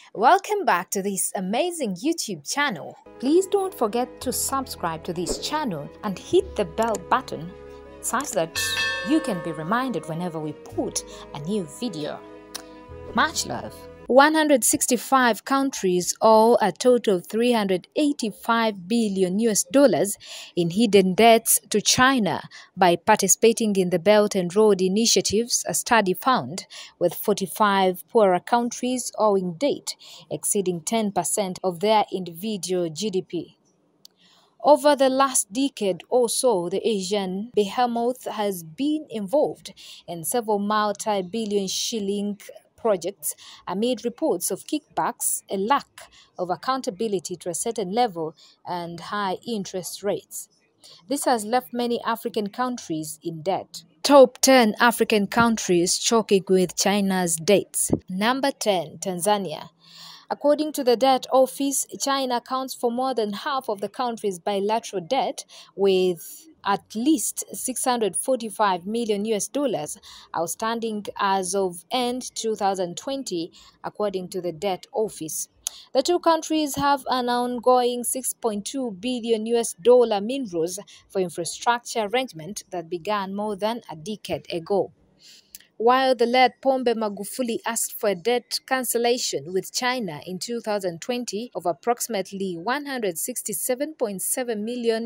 Welcome back to this amazing YouTube channel. Please don't forget to subscribe to this channel and hit the bell button such that you can be reminded whenever we put a new video. Much love. 165 countries owe a total of $385 billion in hidden debts to China by participating in the Belt and Road Initiatives, a study found, with 45 poorer countries owing debt exceeding 10% of their individual GDP. Over the last decade or so, the Asian behemoth has been involved in several multi-billion shilling projects amid reports of kickbacks, a lack of accountability to a certain level, and high interest rates. This has left many African countries in debt. Top 10 African countries choking with China's debts. Number 10, Tanzania. According to the Debt Office, China accounts for more than half of the country's bilateral debt, with at least $645 million outstanding as of end 2020, according to the Debt Office. The two countries have an ongoing $6.2 billion minerals for infrastructure arrangement that began more than a decade ago. While the late Pombe Magufuli asked for a debt cancellation with China in 2020 of approximately $167.7 million,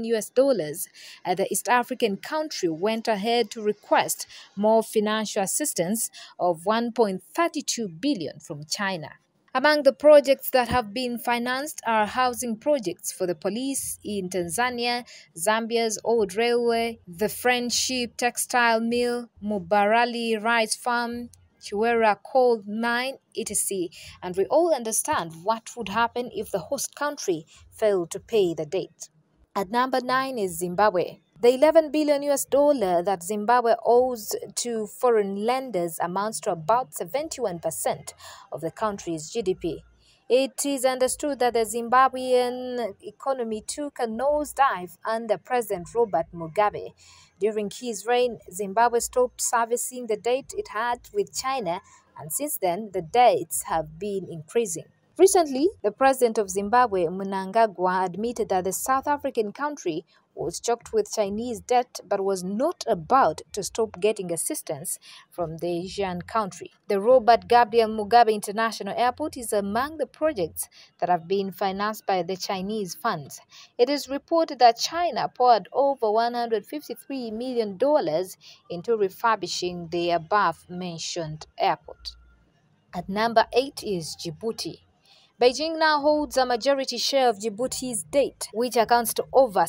the East African country went ahead to request more financial assistance of $1.32 billion from China. Among the projects that have been financed are housing projects for the police in Tanzania, Zambia's old railway, the Friendship textile mill, Mubarali rice farm, Chiwera coal mine, etc. And we all understand what would happen if the host country failed to pay the debt. At number 9 is Zimbabwe. The $11 billion that Zimbabwe owes to foreign lenders amounts to about 71% of the country's GDP. It is understood that the Zimbabwean economy took a nosedive under President Robert Mugabe. During his reign, Zimbabwe stopped servicing the debt it had with China, and since then, the debts have been increasing. Recently, the president of Zimbabwe, Mnangagwa, admitted that the South African country was choked with Chinese debt but was not about to stop getting assistance from the Asian country. The Robert Gabriel Mugabe International Airport is among the projects that have been financed by the Chinese funds. It is reported that China poured over $153 million into refurbishing the above-mentioned airport. At number 8 is Djibouti. Beijing now holds a majority share of Djibouti's debt, which accounts to over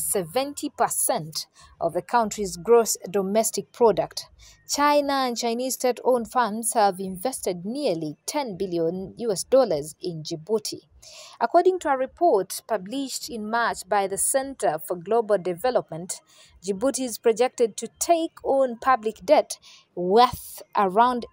70% of the country's gross domestic product. China and Chinese state-owned funds have invested nearly $10 billion in Djibouti. According to a report published in March by the Center for Global Development, Djibouti is projected to take on public debt worth around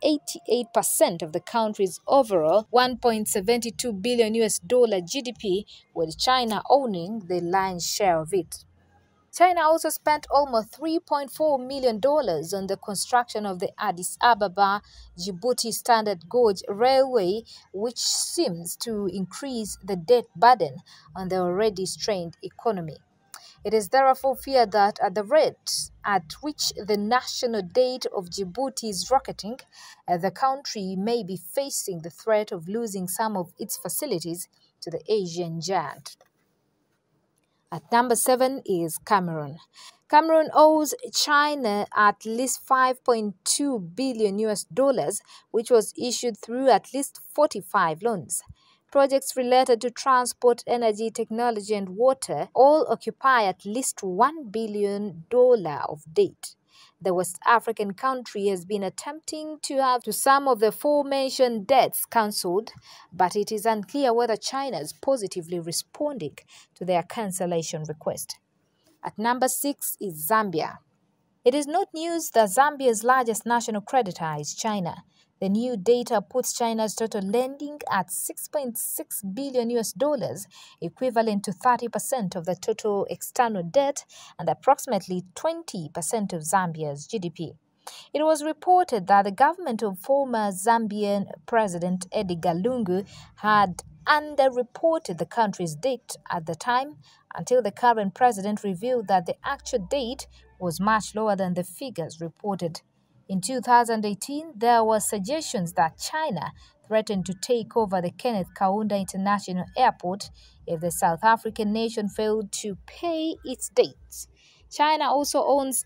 88% of the country's overall $1.72 billion GDP, with China owning the lion's share of it. China also spent almost $3.4 million on the construction of the Addis Ababa-Djibouti Standard Gauge Railway, which seems to increase the debt burden on the already strained economy. It is therefore feared that at the rate at which the national debt of Djibouti is rocketing, the country may be facing the threat of losing some of its facilities to the Asian giant. At number 7 is Cameroon. Cameroon owes China at least $5.2 billion, which was issued through at least 45 loans. Projects related to transport, energy, technology, and water all occupy at least $1 billion of debt. The West African country has been attempting to have some of the aforementioned debts cancelled, but it is unclear whether China is positively responding to their cancellation request. At number 6 is Zambia. It is not news that Zambia's largest national creditor is China. The new data puts China's total lending at $6.6 billion, equivalent to 30% of the total external debt and approximately 20% of Zambia's GDP. It was reported that the government of former Zambian President Edgar Lungu had underreported the country's date at the time until the current president revealed that the actual date was much lower than the figures reported. In 2018, there were suggestions that China threatened to take over the Kenneth Kaunda International Airport if the South African nation failed to pay its debts. China also owns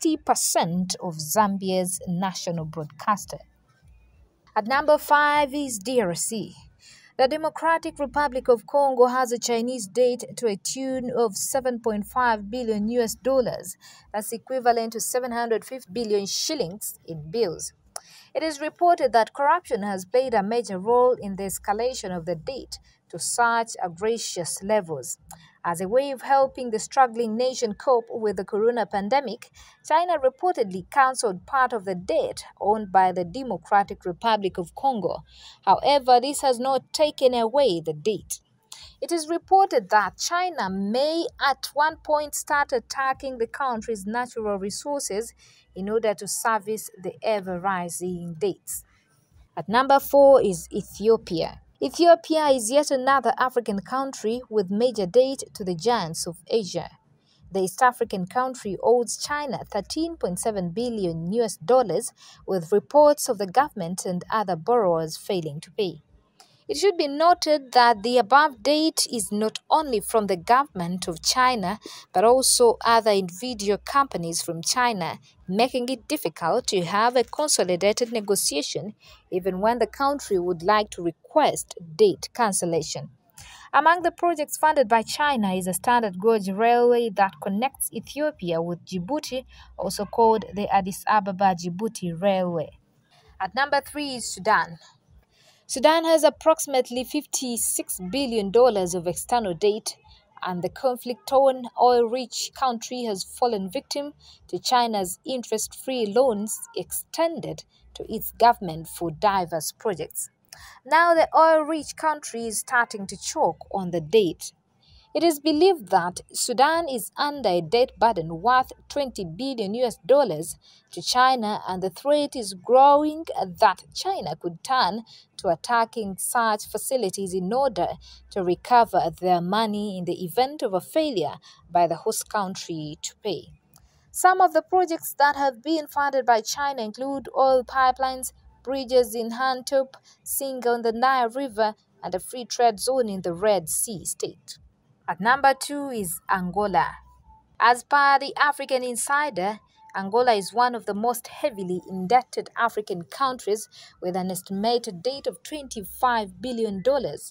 60% of Zambia's national broadcaster. At number 5 is DRC. The Democratic Republic of Congo has a Chinese debt to a tune of 7.5 billion US dollars. That's equivalent to 750 billion shillings in bills. It is reported that corruption has played a major role in the escalation of the debt to such egregious levels. As a way of helping the struggling nation cope with the corona pandemic, China reportedly cancelled part of the debt owned by the Democratic Republic of Congo. However, this has not taken away the debt. It is reported that China may at one point start attacking the country's natural resources in order to service the ever-rising debts. At number 4 is Ethiopia. Ethiopia is yet another African country with major debt to the giants of Asia. The East African country owes China 13.7 billion US dollars, with reports of the government and other borrowers failing to pay. It should be noted that the above debt is not only from the government of China, but also other individual companies from China, making it difficult to have a consolidated negotiation even when the country would like to request debt cancellation. Among the projects funded by China is a standard gauge railway that connects Ethiopia with Djibouti, also called the Addis Ababa-Djibouti Railway. At number 3 is Sudan. Sudan has approximately $56 billion of external debt, and the conflict-torn, oil-rich country has fallen victim to China's interest-free loans extended to its government for diverse projects. Now the oil-rich country is starting to choke on the debt. It is believed that Sudan is under a debt burden worth 20 billion US dollars to China, and the threat is growing that China could turn to attacking such facilities in order to recover their money in the event of a failure by the host country to pay. Some of the projects that have been funded by China include oil pipelines, bridges in Hantop, Singa on the Nile River, and a free trade zone in the Red Sea state. At number 2 is Angola. As per the African Insider, Angola is one of the most heavily indebted African countries with an estimated debt of $25 billion.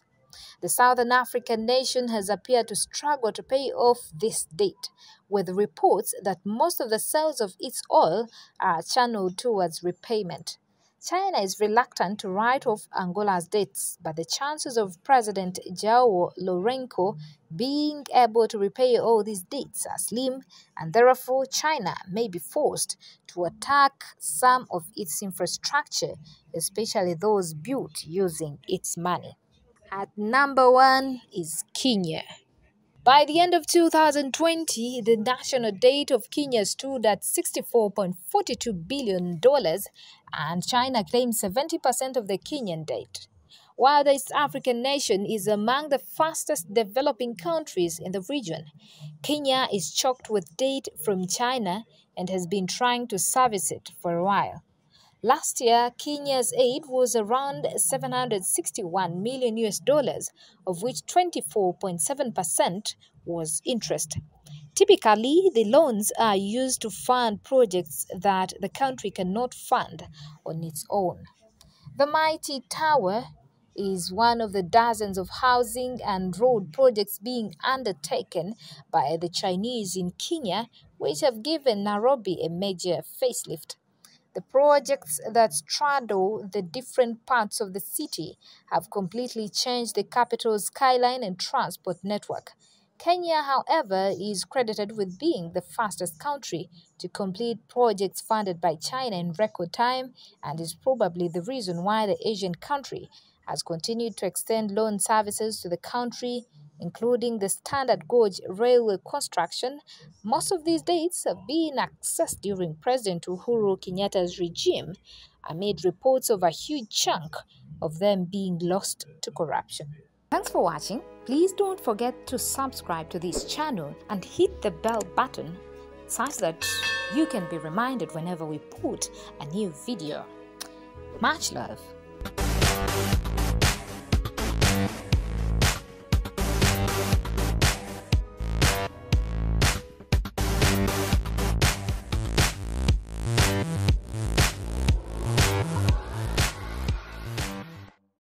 The Southern African nation has appeared to struggle to pay off this debt, with reports that most of the sales of its oil are channeled towards repayment. China is reluctant to write off Angola's debts, but the chances of President João Lourenço being able to repay all these debts are slim, and therefore China may be forced to attack some of its infrastructure, especially those built using its money. At number 1 is Kenya. By the end of 2020, the national debt of Kenya stood at $64.42 billion, and China claims 70% of the Kenyan debt. While the East African nation is among the fastest developing countries in the region, Kenya is choked with debt from China and has been trying to service it for a while. Last year, Kenya's aid was around 761 million US dollars, of which 24.7% was interest. Typically, the loans are used to fund projects that the country cannot fund on its own. The Mighty Tower is one of the dozens of housing and road projects being undertaken by the Chinese in Kenya, which have given Nairobi a major facelift. The projects that straddle the different parts of the city have completely changed the capital's skyline and transport network. Kenya, however, is credited with being the fastest country to complete projects funded by China in record time, and is probably the reason why the Asian country has continued to extend loan services to the country, including the standard gauge railway construction. Most of these dates have been accessed during President Uhuru Kenyatta's regime, amid reports of a huge chunk of them being lost to corruption. Thanks for watching. Please don't forget to subscribe to this channel and hit the bell button such that you can be reminded whenever we put a new video. Much love.